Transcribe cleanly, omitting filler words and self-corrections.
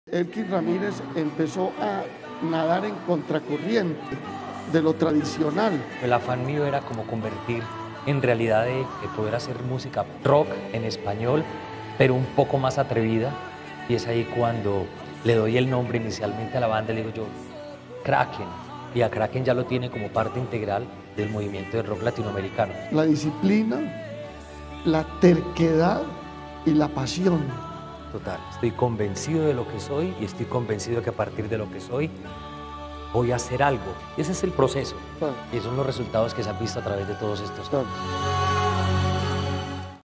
Elkin Ramírez empezó a nadar en contracorriente de lo tradicional. El afán mío era como convertir en realidad de poder hacer música rock en español, pero un poco más atrevida. Y es ahí cuando le doy el nombre inicialmente a la banda, le digo yo, Kraken. Y a Kraken ya lo tiene como parte integral del movimiento del rock latinoamericano. La disciplina, la terquedad y la pasión. Total, estoy convencido de lo que soy y estoy convencido de que a partir de lo que soy voy a hacer algo. Ese es el proceso. Claro. Y esos son los resultados que se han visto a través de todos estos años. Claro.